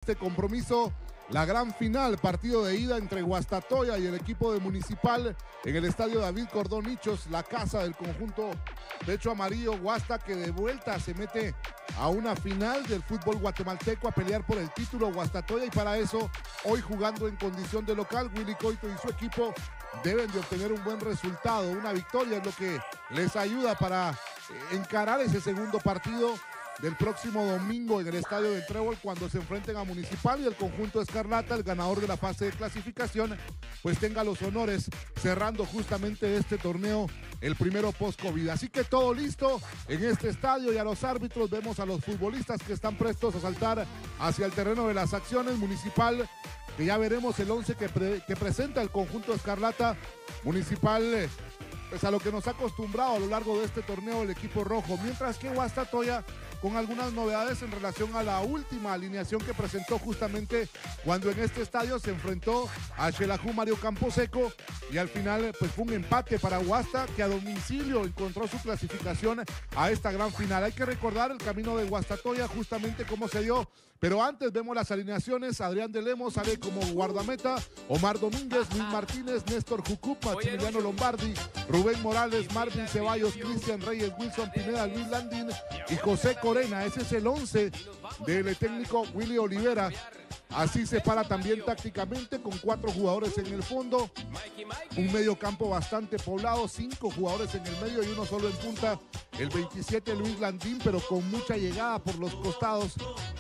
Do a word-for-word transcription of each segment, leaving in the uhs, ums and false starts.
este compromiso, la gran final, partido de ida entre Guastatoya y el equipo de Municipal en el estadio David Cordonichos, la casa del conjunto pecho amarillo Guasta, que de vuelta se mete a una final del fútbol guatemalteco a pelear por el título Guastatoya, y para eso hoy jugando en condición de local, Willy Coito y su equipo deben de obtener un buen resultado. Una victoria es lo que les ayuda para encarar ese segundo partido del próximo domingo en el estadio del Trébol, cuando se enfrenten a Municipal y el conjunto Escarlata, el ganador de la fase de clasificación, pues tenga los honores cerrando justamente este torneo, el primero post-COVID. Así que todo listo en este estadio, y a los árbitros vemos a los futbolistas que están prestos a saltar hacia el terreno de las acciones. Municipal, que ya veremos el once que, pre que presenta el conjunto Escarlata. Municipal, pues a lo que nos ha acostumbrado a lo largo de este torneo el equipo rojo, mientras que Guastatoya con algunas novedades en relación a la última alineación que presentó justamente cuando en este estadio se enfrentó a Xelajú Mario Camposeco, y al final pues fue un empate para Guasta, que a domicilio encontró su clasificación a esta gran final. Hay que recordar el camino de Guastatoya, justamente cómo se dio, pero antes vemos las alineaciones. Adrián de Lemos sale como guardameta, Omar Domínguez, Luis Martínez, Néstor Jucup, Maximiliano Lombardi, Rubén Morales, Marvin Ceballos, Cristian Reyes, Wilson Pineda, Luis Landín y José Corena. Ese es el once del técnico Willy Olivera. Así se para también tácticamente, con cuatro jugadores en el fondo, un medio campo bastante poblado, cinco jugadores en el medio y uno solo en punta, el veintisiete Luis Landín, pero con mucha llegada por los costados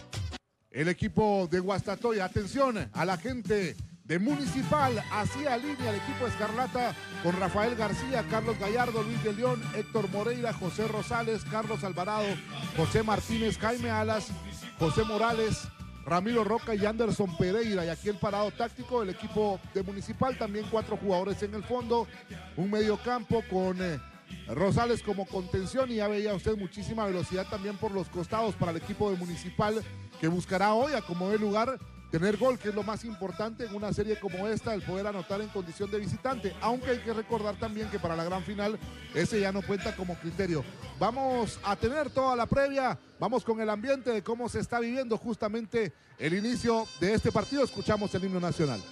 el equipo de Guastatoya. Atención a la gente de Municipal, hacia línea el equipo Escarlata con Rafael García, Carlos Gallardo, Luis de León, Héctor Moreira, José Rosales, Carlos Alvarado, José Martínez, Jaime Alas, José Morales, Ramiro Roca y Anderson Pereira. Y aquí el parado táctico del equipo de Municipal, también cuatro jugadores en el fondo, un medio campo con eh, Rosales como contención, y ya veía usted muchísima velocidad también por los costados para el equipo de Municipal, que buscará hoy a como dé lugar tener gol, que es lo más importante en una serie como esta, el poder anotar en condición de visitante, aunque hay que recordar también que para la gran final ese ya no cuenta como criterio. Vamos a tener toda la previa, vamos con el ambiente de cómo se está viviendo justamente el inicio de este partido. Escuchamos el himno nacional.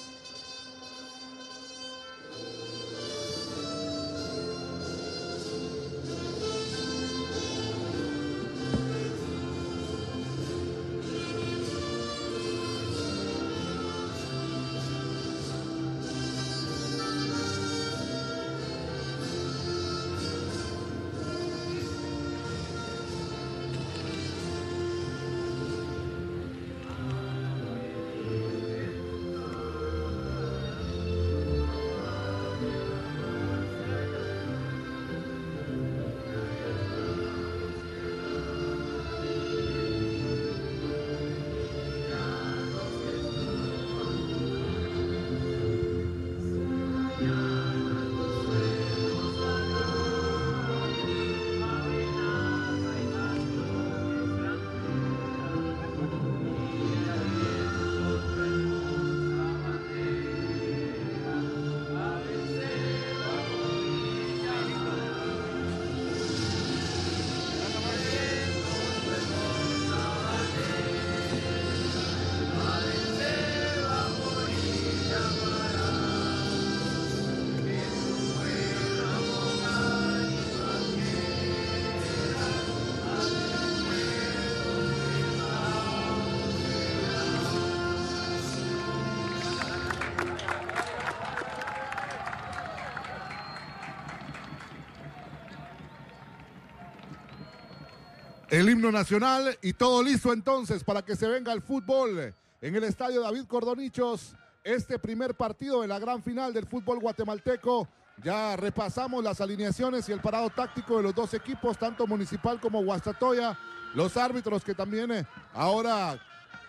El himno nacional y todo listo entonces para que se venga el fútbol en el estadio David Cordonichos. Este primer partido de la gran final del fútbol guatemalteco. Ya repasamos las alineaciones y el parado táctico de los dos equipos, tanto Municipal como Guastatoya. Los árbitros que también eh, ahora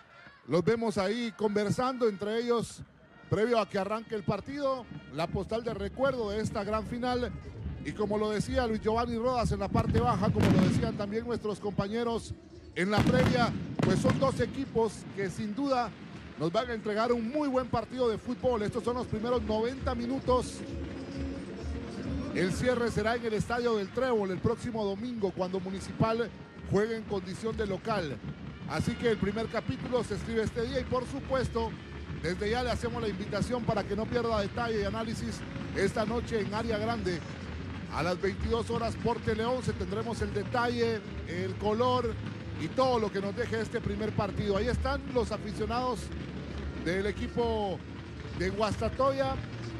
los vemos ahí conversando entre ellos previo a que arranque el partido. La postal de recuerdo de esta gran final. Y como lo decía Luis Giovanni Rodas en la parte baja, como lo decían también nuestros compañeros en la previa, pues son dos equipos que sin duda nos van a entregar un muy buen partido de fútbol. Estos son los primeros noventa minutos. El cierre será en el estadio del Trébol el próximo domingo, cuando Municipal juegue en condición de local. Así que el primer capítulo se escribe este día y por supuesto, desde ya le hacemos la invitación para que no pierda detalle y análisis esta noche en Área Grande. A las veintidós horas por Tele once tendremos el detalle, el color y todo lo que nos deje este primer partido. Ahí están los aficionados del equipo de Guastatoya.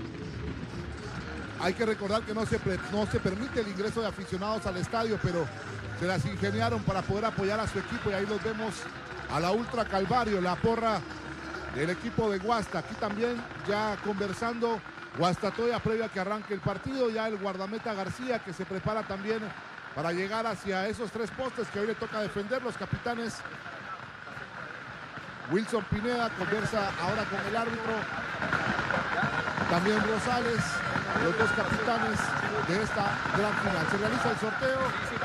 Hay que recordar que no se, no se permite el ingreso de aficionados al estadio, pero se las ingeniaron para poder apoyar a su equipo y ahí los vemos a la Ultra Calvario, la porra del equipo de Guasta. Aquí también ya conversando Guastatoya previo a que arranque el partido, ya el guardameta García que se prepara también para llegar hacia esos tres postes que hoy le toca defender. Los capitanes Wilson Pineda conversa ahora con el árbitro, también Rosales, los dos capitanes de esta gran final. Se realiza el sorteo.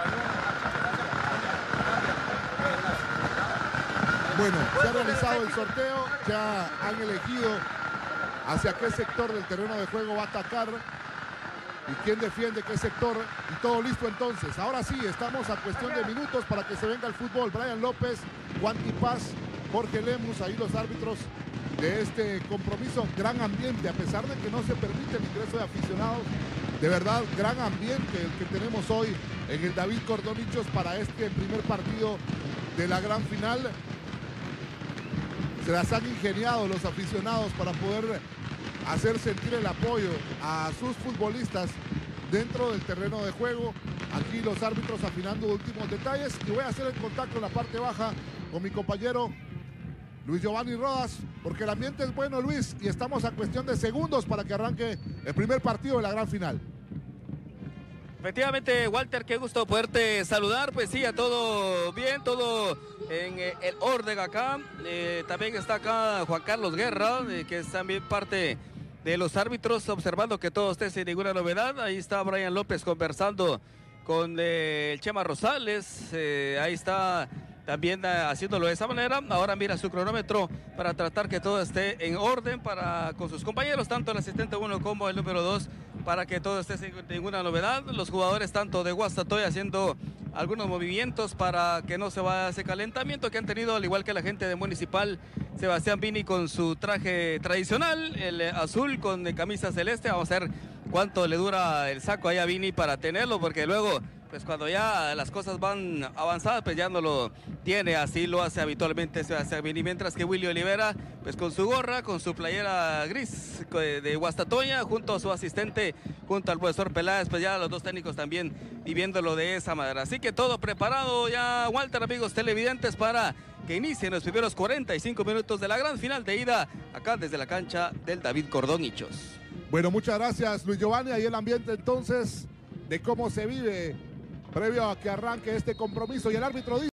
Bueno, se ha realizado el sorteo, ya han elegido hacia qué sector del terreno de juego va a atacar y quién defiende qué sector, y todo listo entonces. Ahora sí, estamos a cuestión de minutos para que se venga el fútbol. Brian López, Juan Tipaz, Jorge Lemus, ahí los árbitros de este compromiso. Gran ambiente, a pesar de que no se permite el ingreso de aficionados. De verdad, gran ambiente el que tenemos hoy en el David Cordonichos para este primer partido de la gran final. Se las han ingeniado los aficionados para poder hacer sentir el apoyo a sus futbolistas dentro del terreno de juego. Aquí los árbitros afinando últimos detalles y voy a hacer el contacto en la parte baja con mi compañero Luis Giovanni Rodas, porque el ambiente es bueno, Luis, y estamos a cuestión de segundos para que arranque el primer partido de la gran final. Efectivamente, Walter, qué gusto poderte saludar. Pues sí, a todo bien, todo en eh, el orden acá. Eh, también está acá Juan Carlos Guerra, eh, que es también parte de los árbitros, observando que todo esté sin ninguna novedad. Ahí está Brian López conversando con eh, el Chema Rosales. Eh, ahí está también uh, haciéndolo de esa manera. Ahora mira su cronómetro para tratar que todo esté en orden para con sus compañeros, tanto el asistente uno como el número dos, para que todo esté sin ninguna novedad. Los jugadores tanto de Guastatoya haciendo algunos movimientos para que no se vaya ese calentamiento que han tenido, al igual que la gente de Municipal. Sebastián Vini con su traje tradicional, el azul con camisa celeste. Vamos a ver cuánto le dura el saco ahí a Vini para tenerlo, porque luego, pues cuando ya las cosas van avanzadas, pues ya no lo tiene. Así lo hace habitualmente Sebastián Vini, mientras que Willy Olivera, pues con su gorra, con su playera gris de Guastatoya, junto a su asistente, junto al profesor Peláez, pues ya los dos técnicos también viviéndolo de esa manera. Así que todo preparado ya, Walter, amigos televidentes, para que inicien los primeros cuarenta y cinco minutos de la gran final de ida, acá desde la cancha del David Cordonichos. Bueno, muchas gracias, Luis Giovanni. Ahí el ambiente entonces de cómo se vive previo a que arranque este compromiso, y el árbitro dice